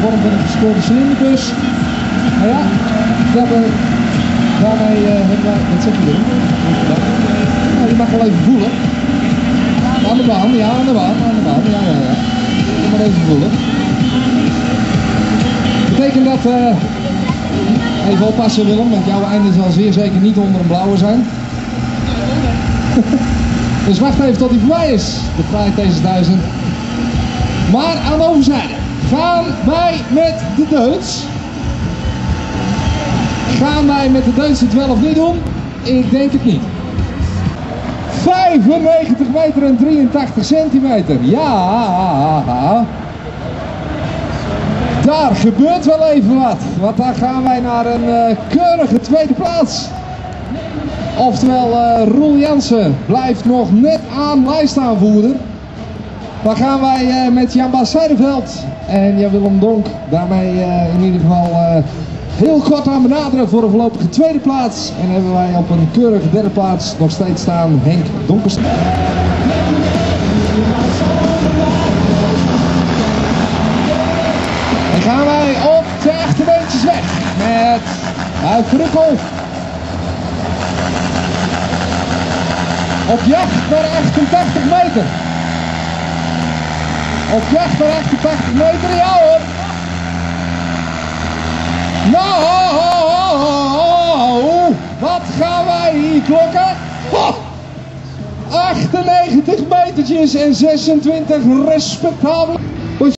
vorm van een gespeelde cilinderbus. Nou ja, daarmee hebben wij, wat zeg je erin? Nou, je mag wel even voelen. Aan de baan, ja, aan de baan, ja. Kom maar even voelen. Betekent dat, even oppassen Willem, want jouw einde zal zeer zeker niet onder een blauwe zijn. Dus wacht even tot hij voorbij is, de Friday Thesis 1000. Maar aan de overzijde gaan wij met de Duits. Gaan wij met de Duits het wel of niet doen? Ik denk het niet. 95 meter en 83 centimeter. Ja. Daar gebeurt wel even wat. Want daar gaan wij naar een keurige tweede plaats. Oftewel, Roel Jansen blijft nog net aan lijstaanvoerder. Dan gaan wij met Jan Bas Zijderveld en Jan Willem Donk daarmee in ieder geval heel kort aan benaderen voor een voorlopige tweede plaats. En hebben wij op een keurige derde plaats nog steeds staan Henk Donkerstein. Dan gaan wij op de achterbeentjes weg met Huib Krukkel. Op jacht naar 88 meter. Op jacht naar 88 meter, ja hoor. Nou, wat gaan wij hier klokken? 98 metertjes en 26 respectabel.